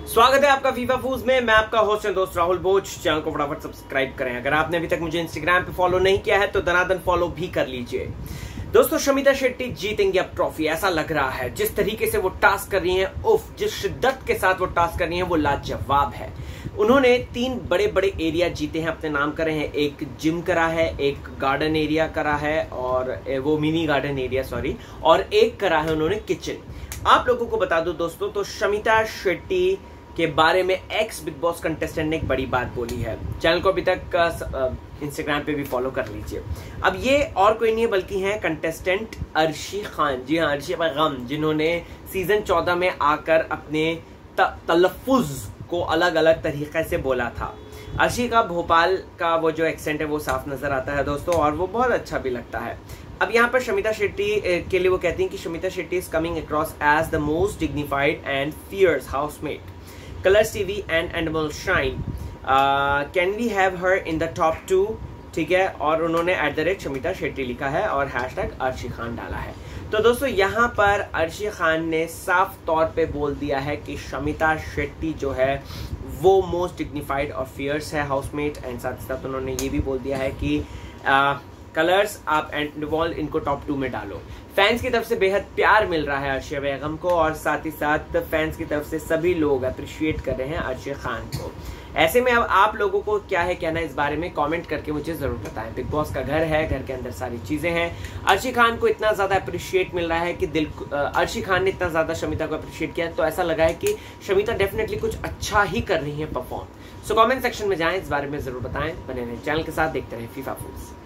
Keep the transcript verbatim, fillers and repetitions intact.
स्वागत है आपका फीफा फूज में। मैं आपका होस्ट है दोस्त राहुल बोझ। चैनल को फटाफट सब्सक्राइब करें। अगर आपने अभी तक मुझे इंस्टाग्राम पे फॉलो नहीं किया है तो दनादन फॉलो भी कर लीजिए। दोस्तों, शमिता शेट्टी जीतेंगी अब ट्रॉफी, ऐसा लग रहा है। जिस तरीके से वो टास्क कर रही हैं, उफ, जिस शिद्दत के साथ वो टास्क कर रही हैं, वो लाजवाब है। उन्होंने तीन बड़े बड़े एरिया जीते हैं, अपने नाम करे हैं। एक जिम करा है, एक गार्डन एरिया करा है, और वो मिनी गार्डन एरिया सॉरी, और एक करा है उन्होंने किचन। आप लोगों को बता दो दोस्तों, तो शमिता शेट्टी के बारे में एक्स बिग बॉस कंटेस्टेंट ने एक बड़ी बात बोली है। चैनल को अभी तक इंस्टाग्राम पे भी फॉलो कर लीजिए। अब ये और कोई नहीं है बल्कि हैं कंटेस्टेंट अर्शी खान। जी हाँ, अर्शी पैगम, जिन्होंने सीजन चौदह में आकर अपने तलफ्फुज को अलग अलग तरीके से बोला था। अर्शी का भोपाल का वो जो एक्सेंट है वो साफ नजर आता है दोस्तों, और वो बहुत अच्छा भी लगता है। अब यहाँ पर शमिता शेट्टी के लिए वो कहती हैं कि Shamita Shetty is coming across as the most dignified and fierce housemate. Colors TV and animal shine, can we have her in the top two. ठीक है, और उन्होंने at the rate Shamita Shetty लिखा है और हैशटैग अर्शी खान डाला है। तो दोस्तों, यहाँ पर अर्शी खान ने साफ तौर पे बोल दिया है कि शमिता शेट्टी जो है वो मोस्ट डिग्निफाइड और फियर्स है हाउसमेट। एंड साथ साथ उन्होंने ये भी बोल दिया है कि uh, कलर्स आप एंड वॉल इनको टॉप टू में डालो। फैंस की तरफ से बेहद प्यार मिल रहा है अर्शी बेगम को, और साथ ही साथ फैंस की तरफ से सभी लोग अप्रिशिएट कर रहे हैं अर्शी खान को। ऐसे में अब आप लोगों को क्या है कहना इस बारे में कमेंट करके मुझे जरूर बताएं। बिग बॉस का घर है, घर के अंदर सारी चीजें हैं। अर्शी खान को इतना ज्यादा अप्रिशिएट मिल रहा है कि दिल अर्शी खान ने इतना ज्यादा शमिता को अप्रिशिएट किया, तो ऐसा लगा है कि शमिता डेफिनेटली कुछ अच्छा ही कर रही है परफॉर्म। सो कमेंट सेक्शन में जाएं, इस बारे में जरूर बताएं। बने रहें चैनल के साथ, देखते रहें फीफा फूड्स।